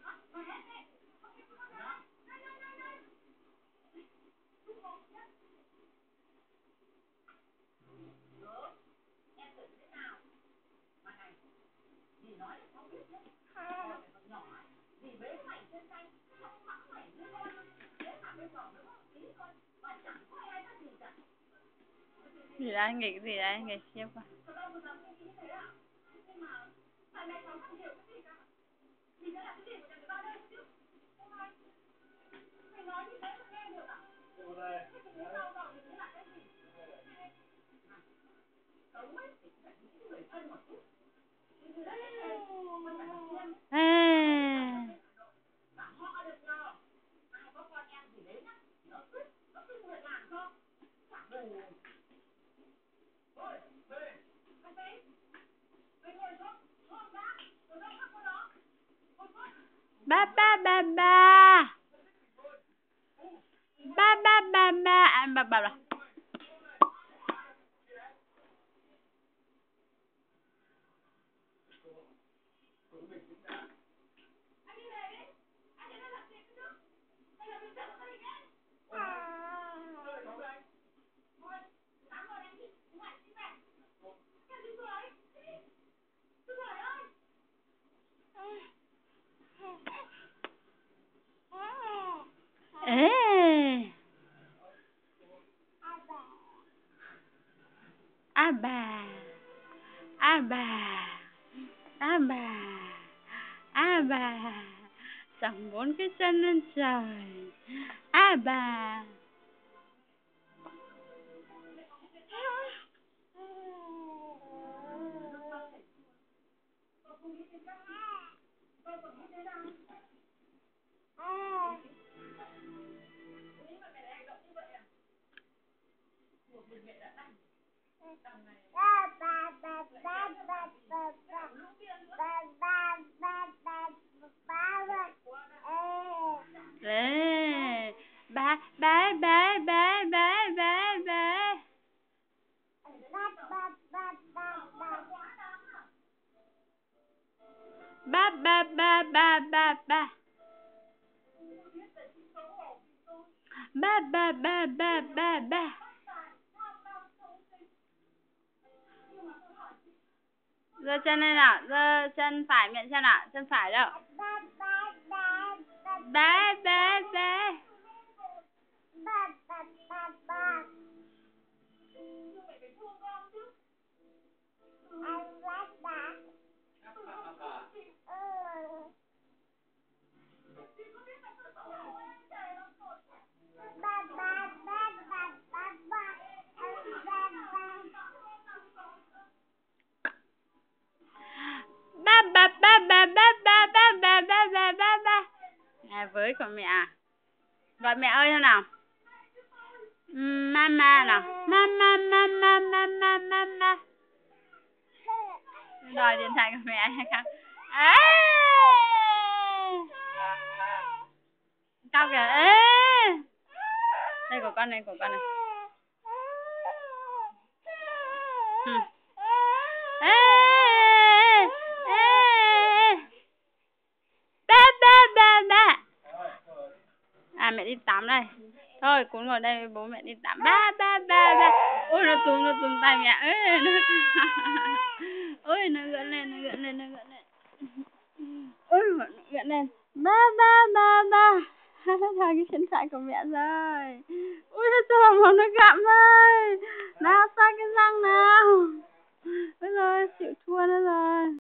Gì đấy, nghịch cái gì đấy, nghịch khiếp quá. Ba ba ba ba ba ba ba ba à, ba là ê a bà a bà a bà a bà sòng 4 cái chân lên trời a bà. Ê, ba ba ba ba ba ba ba ba ba ba ba ba ba ba ba ba ba ba ba. Giơ chân lên nào, giơ chân phải miệng xem nào, chân phải đâu. Ba ba ba. Ba ba ba ba ba ba ba ba ba ba ba ba. À, với của mẹ à? Gọi mẹ ơi thôi nào. Mama nào. Mama mama mama mama. Đòi điện thoại của mẹ hay không? À! Cao kìa. Ê! Đây của con này, của con này. Ê! À, mẹ đi tắm đây. Thôi cún ngồi đây với bố mẹ đi tắm. Ba ba ba ba. Ôi nó túm tay mẹ. Ôi nó gợn lên, nó gợn lên, nó gợn lên. Ôi nó gợn lên. Ba ba ba ba. Thôi cái điện thoại của mẹ rồi. Ui sao mà nó gặm ơi. Nào xoay cái răng nào. Ôi rồi chịu thua nữa rồi.